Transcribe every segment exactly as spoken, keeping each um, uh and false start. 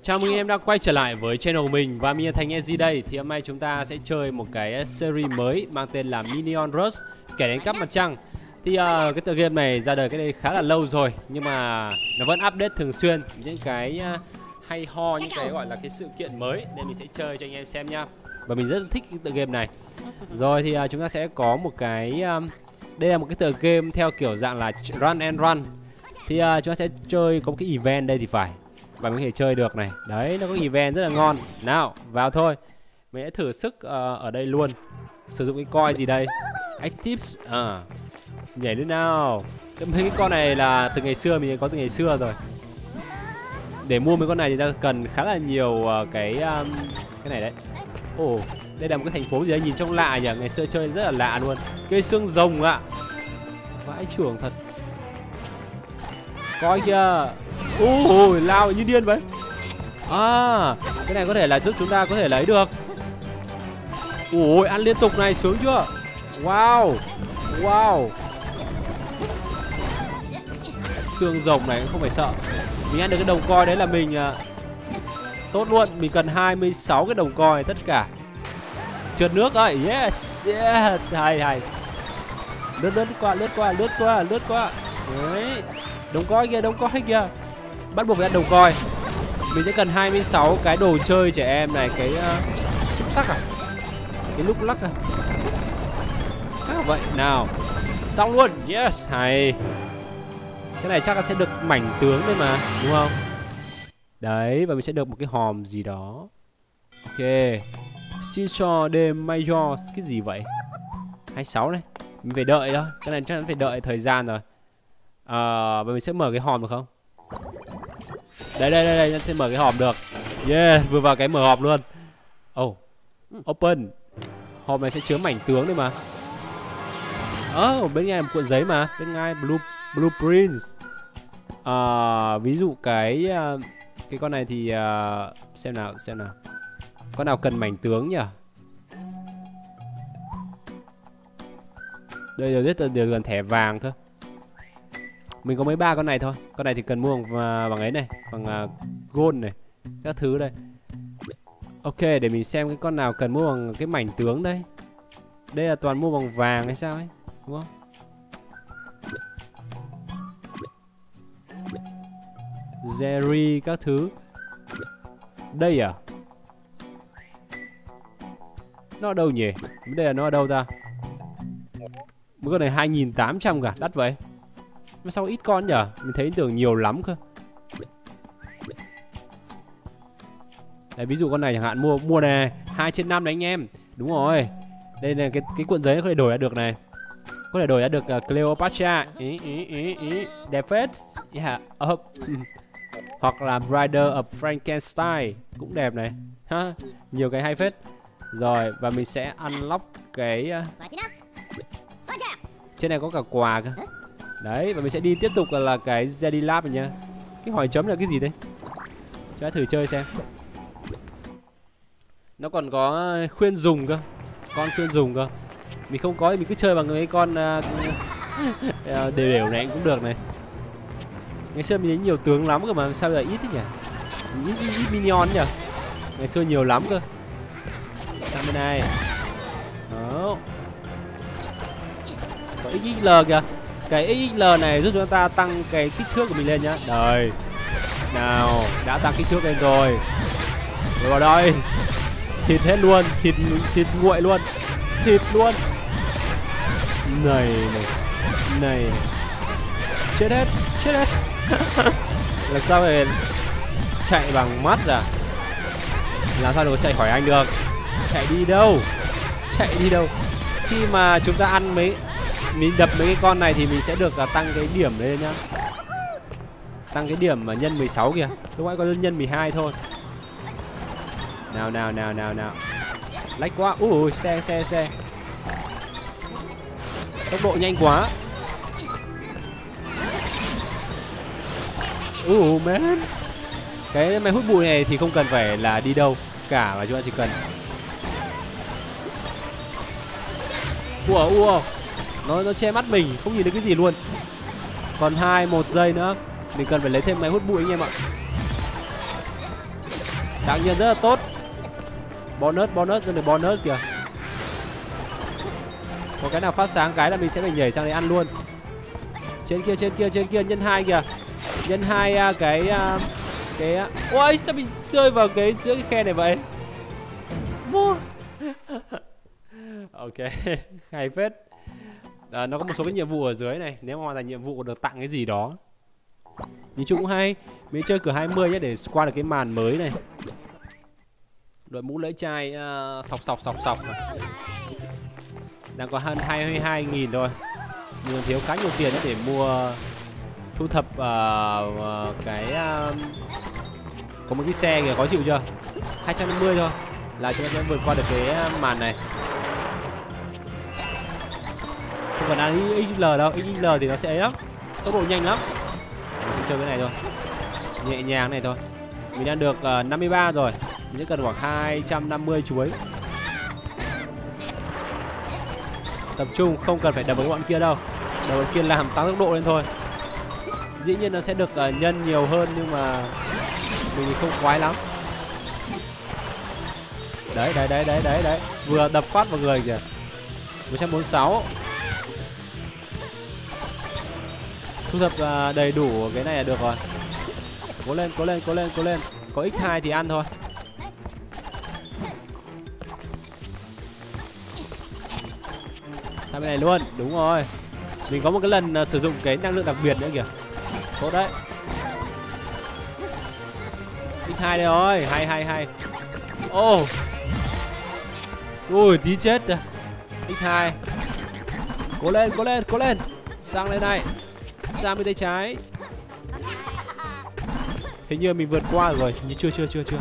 Chào mừng em đã quay trở lại với channel của mình và mình là Thành ét giê đây. Thì hôm nay chúng ta sẽ chơi một cái series mới mang tên là Minion Rush, kẻ đánh cắp mặt trăng. Thì uh, cái tựa game này ra đời cái đây khá là lâu rồi, nhưng mà nó vẫn update thường xuyên những cái uh, hay ho, những cái gọi là cái sự kiện mới, nên mình sẽ chơi cho anh em xem nha. Và mình rất thích cái tựa game này. Rồi thì uh, chúng ta sẽ có một cái um, đây là một cái tựa game theo kiểu dạng là run and run. Thì uh, chúng ta sẽ chơi có một cái event đây thì phải, và mình có thể chơi được này. Đấy, nó có event rất là ngon. Nào, vào thôi. Mình sẽ thử sức uh, ở đây luôn. Sử dụng cái coi gì đây? Active. À, nhảy lên nào. Cái, cái con này là từ ngày xưa, mình có từ ngày xưa rồi. Để mua mấy con này thì ta cần khá là nhiều uh, cái um, cái này đấy. Ồ, oh, đây là một cái thành phố gì đấy nhìn trông lạ nhỉ. Ngày xưa chơi rất là lạ luôn. Cây xương rồng ạ. Vãi chưởng thật. Coi kìa. Ôi, lao như điên vậy. À, cái này có thể là giúp chúng ta có thể lấy được. Ôi, ăn liên tục này, sướng chưa? Wow. Wow. Xương rồng này cũng không phải sợ. Mình ăn được cái đồng coi đấy là mình uh, tốt luôn. Mình cần hai mươi sáu cái đồng coi tất cả. Trượt nước ơi. Yes, yes. Hay hay. Lướt lướt qua, lướt qua, lướt qua, lướt qua. Đấy. Đồng coi kìa, đồng coi kìa. Bắt buộc phải ăn đồng coi. Mình sẽ cần hai mươi sáu cái đồ chơi trẻ em này. Cái uh, xúc sắc à? Cái lúc lắc à? Chắc là vậy. Nào. Xong luôn. Yes. Hay. Cái này chắc là sẽ được mảnh tướng đấy mà, đúng không? Đấy, và mình sẽ được một cái hòm gì đó. Ok. Seashore de Major. Cái gì vậy? hai mươi sáu này. Mình phải đợi thôi. Cái này chắc chắn phải đợi thời gian rồi. Ờ, và mình sẽ mở cái hòm được không? Đây đây đây, đây sẽ mở cái hòm được. Yeah, vừa vào cái mở hòm luôn. Oh, open. Hòm này sẽ chứa mảnh tướng đấy mà. Oh, bên ngay là một cuộn giấy mà. Bên ngay blue blueprints. À, ví dụ cái cái con này thì uh, xem nào xem nào. Con nào cần mảnh tướng nhỉ? Đây rồi, rất là đều gần thẻ vàng cơ. Mình có mấy ba con này thôi. Con này thì cần mua bằng, bằng ấy này, bằng uh, gold này, các thứ đây. Ok, để mình xem cái con nào cần mua bằng cái mảnh tướng đây. Đây là toàn mua bằng vàng hay sao ấy, đúng không? Jerry các thứ. Đây à? Nó ở đâu nhỉ? Đây là nó ở đâu ta? Mấy con này hai nghìn tám trăm cả, đắt vậy. Mà sao ít con nhỉ? Mình thấy tưởng nhiều lắm cơ. Đấy, ví dụ con này chẳng hạn, mua mua này, hai trên năm đấy anh em. Đúng rồi. Đây là cái cái cuộn giấy có thể đổi ra được này. Có thể đổi ra được uh, Cleopatra. Ý ý ý ý. Đẹp phết. Yeah. Uh. Hoặc là Bride of Frankenstein cũng đẹp này. Ha, nhiều cái hay phết. Rồi, và mình sẽ unlock cái uh... trên này có cả quà cơ. Đấy, và mình sẽ đi tiếp tục là, là cái Jedi Lab này nha. Cái hỏi chấm là cái gì đấy? Cho thử chơi xem. Nó còn có khuyên dùng cơ. Con khuyên dùng cơ. Mình không có thì mình cứ chơi bằng mấy con uh, đều đều này cũng được này. Ngày xưa mình thấy nhiều tướng lắm cơ mà sao giờ ít thế nhỉ? Ít, ít, ít minion nhỉ? Ngày xưa nhiều lắm cơ. Sang bên này. Đó. Có ích ích lờ kìa. Cái ích ích lờ này giúp chúng ta tăng cái kích thước của mình lên nhá. Đời. Nào, đã tăng kích thước lên rồi. Rồi vào đây. Thịt hết luôn, thịt thịt nguội luôn. Thịt luôn. Này này. Này. Chết hết, chết hết. Làm sao để chạy bằng mắt à? Làm sao để có chạy khỏi anh được? Chạy đi đâu? Chạy đi đâu? Khi mà chúng ta ăn mấy mình đập mấy cái con này thì mình sẽ được uh, tăng cái điểm lên nhá. Tăng cái điểm mà nhân mười sáu kìa. Lúc nãy có nhân mười hai thôi. Nào nào nào nào nào. Lách quá. Ui xe xe xe. Tốc độ nhanh quá. Ui man. Cái máy hút bụi này thì không cần phải là đi đâu cả, mà chúng ta chỉ cần. Ủa ủa. Nó nó che mắt mình, không nhìn được cái gì luôn. Còn hai một giây nữa. Mình cần phải lấy thêm máy hút bụi anh em ạ. Đáng nhiên rất là tốt. Bonus, bonus, đây là bonus kìa. Có cái nào phát sáng cái là mình sẽ phải nhảy sang đấy ăn luôn. Trên kia, trên kia, trên kia, nhân hai kìa. Nhân hai cái cái ôi sao mình rơi vào cái giữa cái khe này vậy. Mua. Ok, hay phết. À, nó có một số cái nhiệm vụ ở dưới này, nếu mà hoàn thành nhiệm vụ được tặng cái gì đó. Nhìn chung cũng hay. Mình chơi cửa hai mươi nhé để qua được cái màn mới này. Đội mũ lưỡi chai uh, sọc sọc sọc sọc. Đang có hơn hai mươi hai nghìn thôi. Nhưng thiếu khá nhiều tiền để mua thu thập uh, uh, cái uh, có một cái xe kìa, khó chịu chưa? hai trăm năm mươi thôi là chúng ta sẽ vượt qua được cái màn này. Không cần ăn ích lờ đâu, ích lờ thì nó sẽ ấy lắm, tốc độ nhanh lắm. Mình sẽ chơi cái này thôi, nhẹ nhàng này thôi. Mình đang được uh, năm mươi ba rồi, mình chỉ cần khoảng hai trăm năm mươi chuối. Tập trung, không cần phải đập với bọn kia đâu, đập bọn kia làm tăng tốc độ lên thôi. Dĩ nhiên nó sẽ được uh, nhân nhiều hơn nhưng mà mình thì không khoái lắm. Đấy, đấy, đấy, đấy, đấy, đấy. Vừa đập phát vào người kìa. một trăm bốn mươi sáu. Thu thập uh, đầy đủ cái này là được rồi. Cố lên, cố lên, cố lên, cố lên. Có ích hai thì ăn thôi. Sang bên này luôn, đúng rồi. Mình có một cái lần uh, sử dụng cái năng lượng đặc biệt nữa kìa. Tốt đấy. ích hai đây rồi, hay hay hay. Ô oh. Ui tí chết rồi. ích hai. Cố lên, cố lên, cố lên. Sang lên này. Sang bên tay trái. Hình như mình vượt qua rồi, nhưng chưa chưa chưa chưa.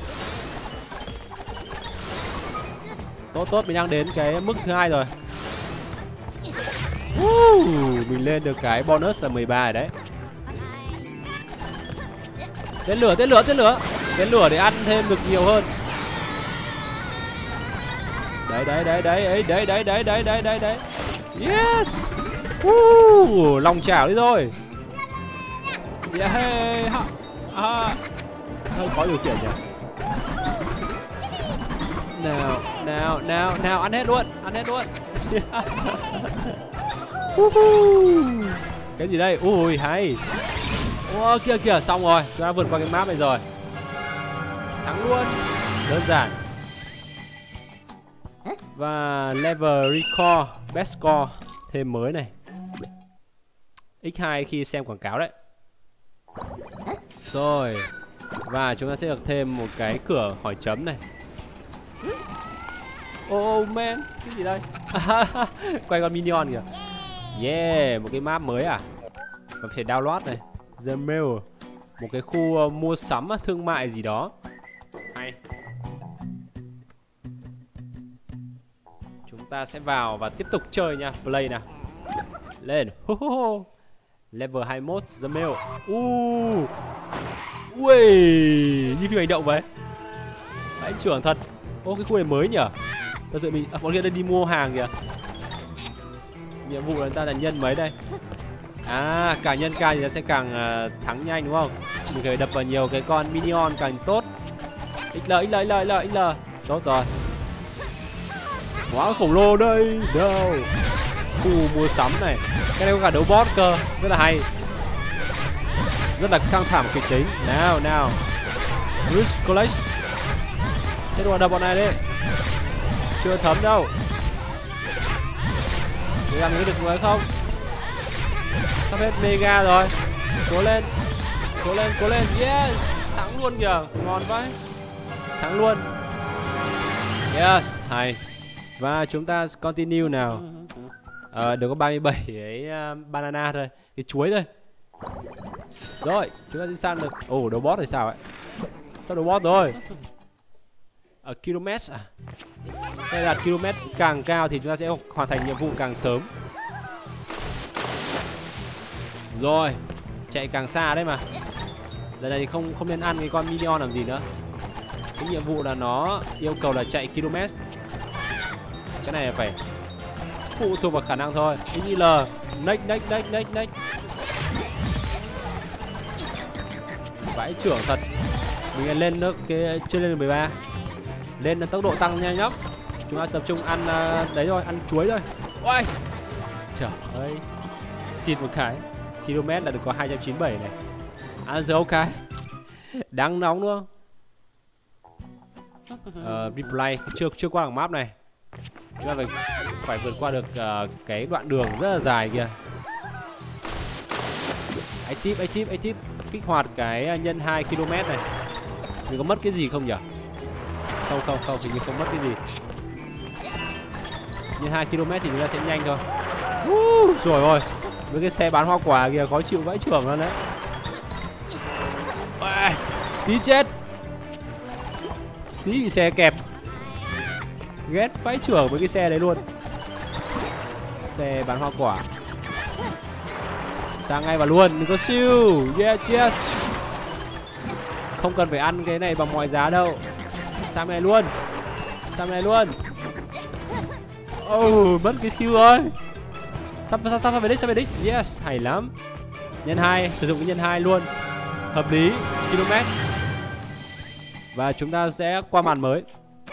Tốt tốt, mình đang đến cái mức thứ hai rồi. uh, Mình lên được cái bonus là mười ba rồi đấy. Tên lửa, tên lửa, tên lửa. Tên lửa để ăn thêm được nhiều hơn. Đấy đấy đấy đấy ấy đấy đấy đấy đấy đấy đấy đấy. Yes. Uh, lòng chảo đi rồi. Yeah. Ha. À. Hơi khó điều khiển nhỉ. Nào, nào, nào, nào, ăn hết luôn, ăn hết luôn. Cái gì đây? Ui hay. Ô kia kìa, xong rồi, chúng ta vượt qua cái map này rồi. Thắng luôn. Đơn giản. Và level recall best score thêm mới này. ích hai khi xem quảng cáo đấy. Rồi. Và chúng ta sẽ được thêm một cái cửa hỏi chấm này. Oh man, cái gì đây? Quay con minion kìa. Yeah, một cái map mới à? Còn phải download này. The Mill, một cái khu uh, mua sắm thương mại gì đó. Hay. Chúng ta sẽ vào và tiếp tục chơi nha. Play nào. Lên. Ho, ho, ho. Level hai mươi mốt, The Mill. Uh. Ui, như phim hành động vậy. Anh trưởng thật. Ô, cái khu này mới nhỉ? Thật sự mình... À, bọn kia đây đi mua hàng kìa. Nhiệm vụ là ta là nhân mấy đây? À, càng nhân càng thì sẽ càng uh, thắng nhanh đúng không? Mình phải đập vào nhiều cái con minion càng tốt. ích lờ, ích lờ, ích lờ, ích lờ, ích lờ. Tốt rồi. Quá khổng lồ đây. Đâu? Khu mua sắm này. Cái này có cả đấu boss cơ. Rất là hay. Rất là căng thẳng kịch tính. Nào, nào. Rich College. Thế đùa đập bọn này đi. Chưa thấm đâu. Để làm cái được mới không? Sắp hết mega rồi. Cố lên. Cố lên, cố lên. Yes. Thắng luôn kìa. Ngon vậy. Thắng luôn. Yes. Hay. Và chúng ta continue nào. Ờ, được có ba mươi bảy cái uh, banana thôi. Cái chuối thôi. Rồi, chúng ta sẽ sang được. Ồ, oh, đấu boss thì sao vậy? Sao đấu boss rồi? Ở km à? Đây là km càng cao thì chúng ta sẽ hoàn thành nhiệm vụ càng sớm. Rồi, chạy càng xa đấy mà. Giờ này thì không không nên ăn cái con minion làm gì nữa. Cái nhiệm vụ là nó yêu cầu là chạy km. Cái này là phải phụ thuộc vào khả năng thôi. ích lờ, next next next next next. Vãi trưởng thật. Mình lên nước cái chưa lên được mười ba. Lên tốc độ tăng nhanh nhóc. Chúng ta tập trung ăn uh, đấy thôi, ăn chuối thôi. Ôi trời ơi, xịt một cái km là được có hai trăm chín mươi bảy này. Ăn dấu cái đang nóng đúng không? Uh, replay chưa chưa qua được map này. Chúng ta phải phải vượt qua được uh, cái đoạn đường rất là dài kìa. Ấy tip ấy tip ấy tip kích hoạt cái nhân hai ki lô mét này. Mình có mất cái gì không nhỉ? Không không không, hình như không mất cái gì. Nhân hai ki lô mét thì chúng ta sẽ nhanh thôi. Uh, rồi rồi. Với cái xe bán hoa quả kìa, khó chịu vãi chưởng luôn đấy. À, tí chết. Tí bị xe kẹp. Ghét vãi chưởng với cái xe đấy luôn. Xe bán hoa quả. Sang ngay vào luôn, đừng có siêu. Yes yes. Không cần phải ăn cái này bằng mọi giá đâu. Sang này luôn. Sang này luôn. Oh, mất cái skill rồi. Sắp sắp sắp về đích, sắp về đích. Yes, hay lắm. Nhân hai, sử dụng cái nhân hai luôn. Hợp lý, km. Và chúng ta sẽ qua màn mới.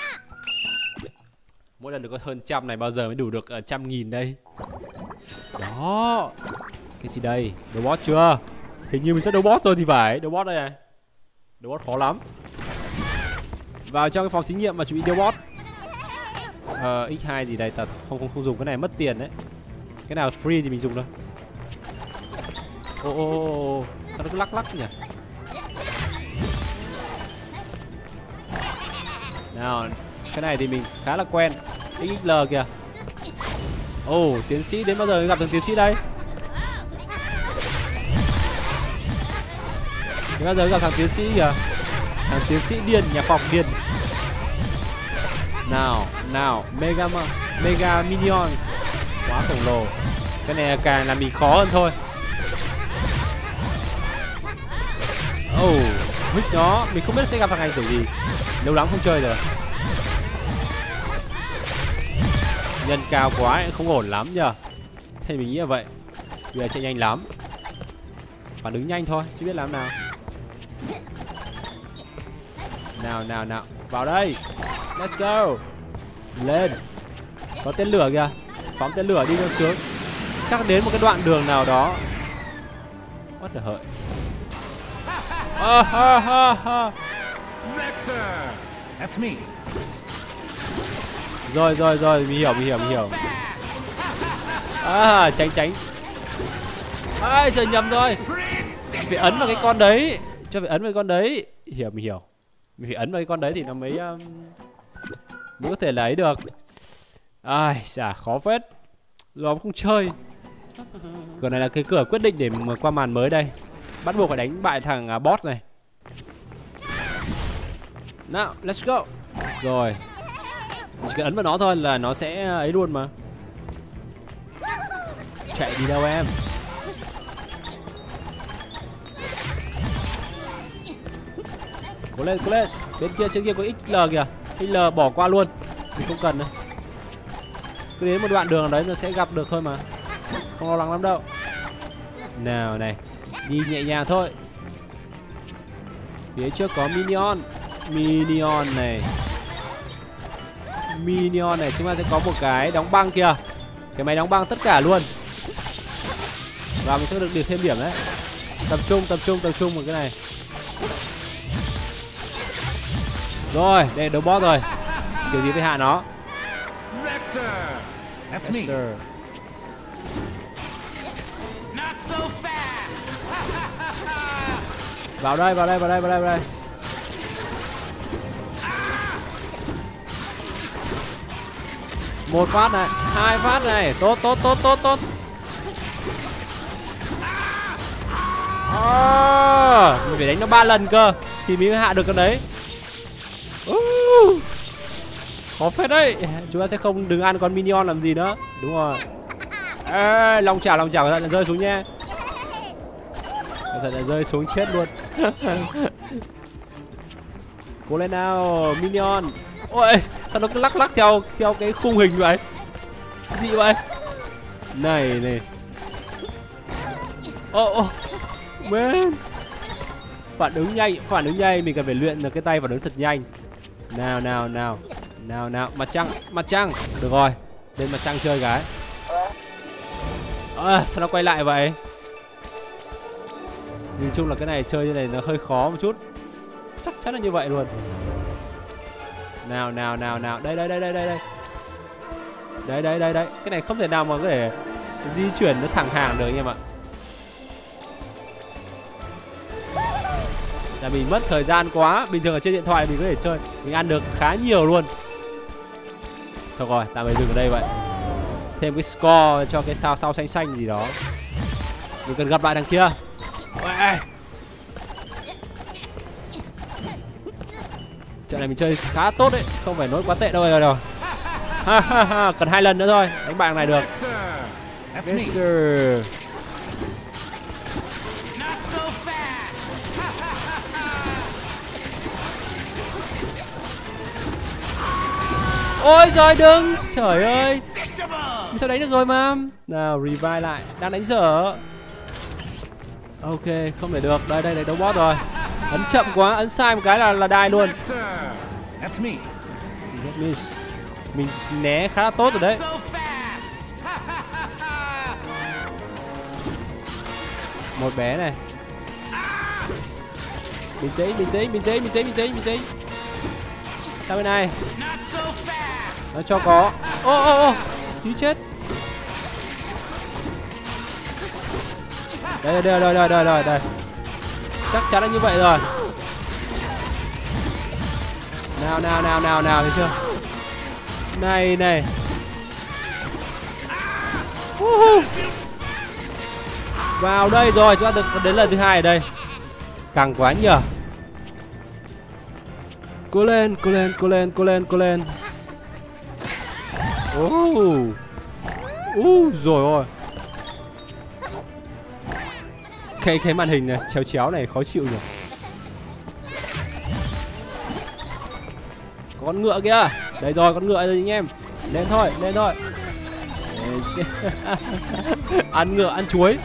Mỗi lần được có hơn trăm này, bao giờ mới đủ được uh, trăm nghìn đây. Đó. Cái gì đây? Đấu boss chưa? Hình như mình sẽ đấu boss rồi thì phải. Đấu boss đây này. Đấu boss khó lắm. Vào trong cái phòng thí nghiệm mà chuẩn bị đấu boss. Ờ, ích hai gì đây? Ta không, không không dùng cái này mất tiền đấy. Cái nào free thì mình dùng thôi. Ô ô ô, sao nó cứ lắc lắc nhỉ? Nào, cái này thì mình khá là quen. ích ích lờ kìa. Ồ, oh, tiến sĩ đến bao giờ gặp được tiến sĩ đây? Đến bao giờ gặp thằng tiến sĩ kìa. Thằng tiến sĩ điên, nhà khoa học điên. Nào, nào, Mega Mega Minions. Quá khổng lồ. Cái này càng làm mình khó hơn thôi. Oh, hít nó, mình không biết sẽ gặp thằng này kiểu gì. Lâu lắm không chơi rồi. Nhân cao quá không ổn lắm nhờ. Thế mình nghĩ là vậy. Bây giờ chạy nhanh lắm. Phản ứng nhanh thôi, chứ biết làm nào. Nào nào nào, vào đây. Let's go. Lên. Có tên lửa kìa. Phóng tên lửa đi cho sướng. Chắc đến một cái đoạn đường nào đó. What the hell. Ah, ha, ha, ha. Vector. That's me. Rồi rồi rồi, mình hiểu mình hiểu mình hiểu. À, tránh tránh. Ai trời, nhầm rồi. Phải ấn vào cái con đấy. Cho phải ấn vào cái con đấy. Hiểu mình hiểu. Mình phải ấn vào cái con đấy thì nó mới um, mới có thể lấy được. Ai chả khó phết. Nó không chơi. Cửa này là cái cửa quyết định để mà qua màn mới đây. Bắt buộc phải đánh bại thằng uh, boss này. Nào, let's go. Rồi. Chỉ cần ấn vào nó thôi là nó sẽ ấy luôn mà. Chạy đi đâu em. Cố lên, cố lên. Bên kia, trên kia có ích lờ kìa. ích lờ bỏ qua luôn. Thì không cần nữa. Cứ đến một đoạn đường nào đấy nó sẽ gặp được thôi mà. Không lo lắng lắm đâu. Nào này. Đi nhẹ nhàng thôi. Phía trước có Minion. Minion này. Minion này, chúng ta sẽ có một cái đóng băng kìa. Cái máy đóng băng tất cả luôn. Và mình sẽ được được thêm điểm đấy. Tập trung, tập trung, tập trung một cái này. Rồi, đây đấu boss rồi. Kiểu gì phải hạ nó. Vector. That's me. Vector. Not so fast. Vào đây, vào đây, vào đây, vào đây, vào đây. Một phát này, hai phát này, tốt tốt tốt tốt tốt. À, mình phải đánh nó ba lần cơ thì mới hạ được cái đấy. Uh, khó phết đấy. Chúng ta sẽ không đừng ăn con Minion làm gì nữa. Đúng rồi. Ê, lòng chảo lòng chảo cẩn thận là rơi xuống nha. Cẩn thận là rơi xuống chết luôn. Cố lên nào Minion. Ôi, sao nó cứ lắc lắc theo theo cái khung hình vậy? Cái gì vậy? Này này. Ô ô. Man. Phản ứng nhanh, phản ứng nhanh, mình cần phải luyện được cái tay phản ứng thật nhanh. Nào nào nào. Nào nào, mặt trăng, mặt trăng. Được rồi, lên mặt trăng chơi cái. À, sao nó quay lại vậy? Nhìn chung là cái này chơi như này nó hơi khó một chút. Chắc chắn là như vậy luôn. Nào nào nào nào, đây đây đây đây đây đây. Đấy đấy đấy đấy, cái này không thể nào mà có thể di chuyển nó thẳng hàng được anh em ạ. Là mình mất thời gian quá. Bình thường ở trên điện thoại mình có thể chơi, mình ăn được khá nhiều luôn. Thôi rồi, tạm thời dừng ở đây vậy. Thêm cái score cho cái sao sao xanh xanh gì đó. Mình cần gặp lại thằng kia. Trận này mình chơi khá tốt đấy, không phải nói quá tệ đâu rồi đâu. Ha ha ha, cần hai lần nữa thôi, đánh bạn này được. Mister Ôi giời đừng. Trời ơi, mình sao đánh được rồi mà. Nào revive lại, đang đánh dở. Ok, không thể được. Đây đây đây, đấu boss rồi. Ấn chậm quá, ấn sai một cái là là die luôn. Mình né khá là tốt rồi đấy. Một bé này. Bình tĩnh, bình tĩnh, bình tĩnh, bình tĩnh, bình tĩnh, bình tĩnh. Sang bên này. Nó cho có. Ô ô ô, tí chết. Đây đây đây đây đây đây đây. Chắc chắn là như vậy rồi. Nào nào nào nào nào, thấy chưa? Này này. Uh-huh. Vào đây rồi, chúng ta được đến lần thứ hai ở đây. Càng quá nhờ. Cố lên, cố lên, cố lên, cố lên, cố lên. Uh. Uh, rồi rồi. Cái cái màn hình này chéo chéo này khó chịu nhỉ. Có con ngựa kìa. Đây rồi, con ngựa rồi anh em. Lên thôi, lên thôi. Ăn ngựa, ăn chuối.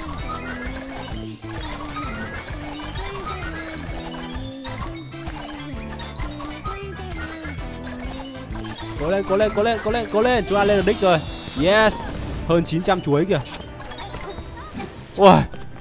Cố lên, cố lên, cố lên, cố lên, cố lên. Chúng ta lên được đích rồi. Yes. Hơn chín trăm chuối kìa. Ôi.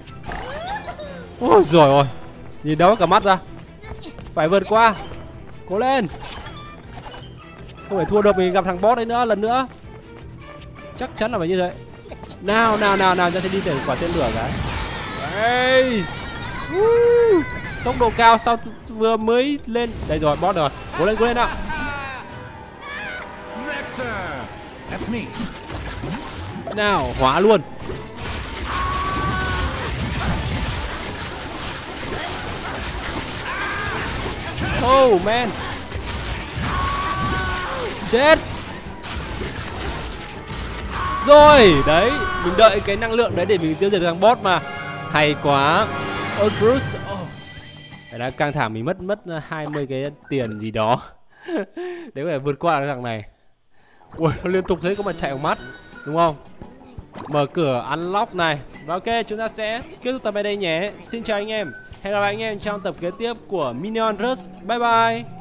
Ôi giời ơi. Nhìn đau cả mắt ra. Phải vượt qua. Cố lên. Không phải thua được, mình gặp thằng boss đấy nữa, lần nữa. Chắc chắn là phải như thế. Nào nào nào nào, ta sẽ đi để quả tên lửa cái. Đây. Uh. Tốc độ cao sao vừa mới lên. Đây rồi, boss rồi. Cố lên, cố lên nào. Nào, hóa luôn. Oh man. Chết. Rồi, đấy, mình đợi cái năng lượng đấy để mình tiêu diệt thằng boss mà. Hay quá. Old Fruits. Oh. Đấy là căng thẳng, mình mất mất hai mươi cái tiền gì đó. Để có thể vượt qua cái thằng này. Ui, nó liên tục thế có mà chạy vào mắt, đúng không? Mở cửa unlock này. Và ok, chúng ta sẽ kết thúc tập ở đây nhé. Xin chào anh em. Hẹn gặp lại anh em trong tập kế tiếp của Minion Rush. Bye bye.